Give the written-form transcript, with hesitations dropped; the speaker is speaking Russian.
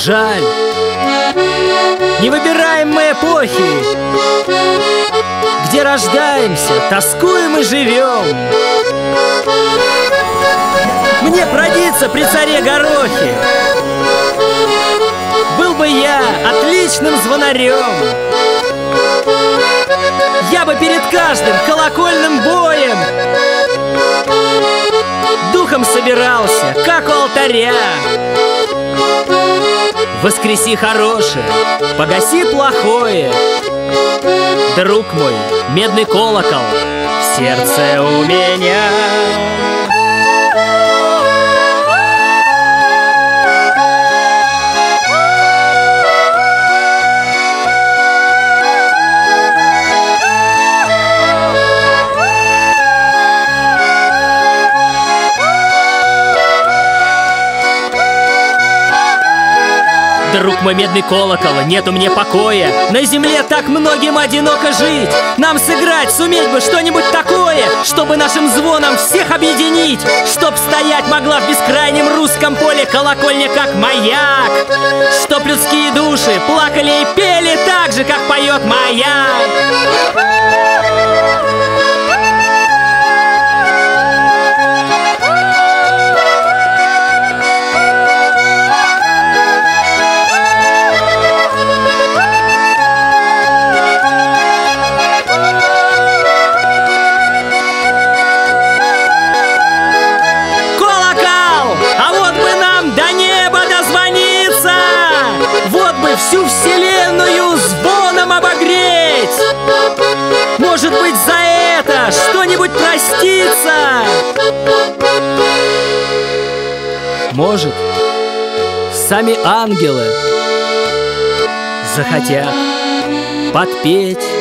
Жаль, не выбираем мы эпохи, где рождаемся, тоскуем и живем. Мне продиться при царе Горохе. Был бы я отличным звонарем. Я бы перед каждым колокольным боем духом собирался, как у алтаря. Воскреси хорошее, погаси плохое. Друг мой, медный колокол в сердце у меня. Друг мой, медный колокол, нету мне покоя. На земле так многим одиноко жить. Нам сыграть, суметь бы что-нибудь такое, чтобы нашим звоном всех объединить. Чтоб стоять могла в бескрайнем русском поле колокольня, как маяк. Чтоб людские души плакали и пели так же, как поет маяк. Всю вселенную звоном обогреть. Может быть, за это что-нибудь простится. Может, сами ангелы захотят подпеть